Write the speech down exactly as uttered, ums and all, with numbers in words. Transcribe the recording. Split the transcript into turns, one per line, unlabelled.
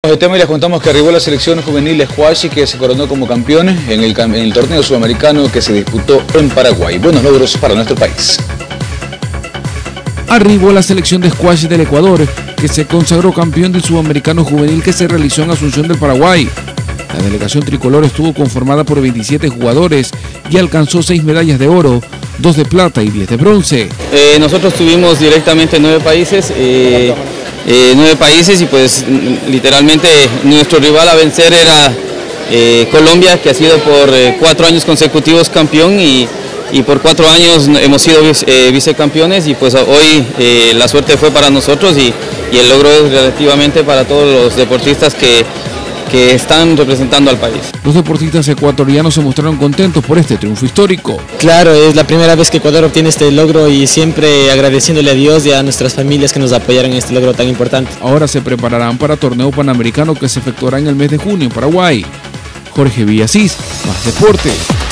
De tema y les contamos que arribó la selección juvenil de squash que se coronó como campeón en el, en el torneo sudamericano que se disputó en Paraguay. Buenos logros para nuestro país.
Arribó la selección de squash del Ecuador, que se consagró campeón del sudamericano juvenil que se realizó en Asunción del Paraguay. La delegación tricolor estuvo conformada por veintisiete jugadores y alcanzó seis medallas de oro, dos de plata y diez de bronce.
Eh, nosotros tuvimos directamente nueve países, eh, eh, nueve países y pues literalmente nuestro rival a vencer era eh, Colombia, que ha sido por eh, cuatro años consecutivos campeón y, y por cuatro años hemos sido eh, vicecampeones y pues hoy eh, la suerte fue para nosotros y, y el logro es relativamente para todos los deportistas que que están representando al país.
Los deportistas ecuatorianos se mostraron contentos por este triunfo histórico.
Claro, es la primera vez que Ecuador obtiene este logro y siempre agradeciéndole a Dios y a nuestras familias que nos apoyaron en este logro tan importante.
Ahora se prepararán para torneo panamericano que se efectuará en el mes de junio en Paraguay. Jorge Villasís, Más Deporte.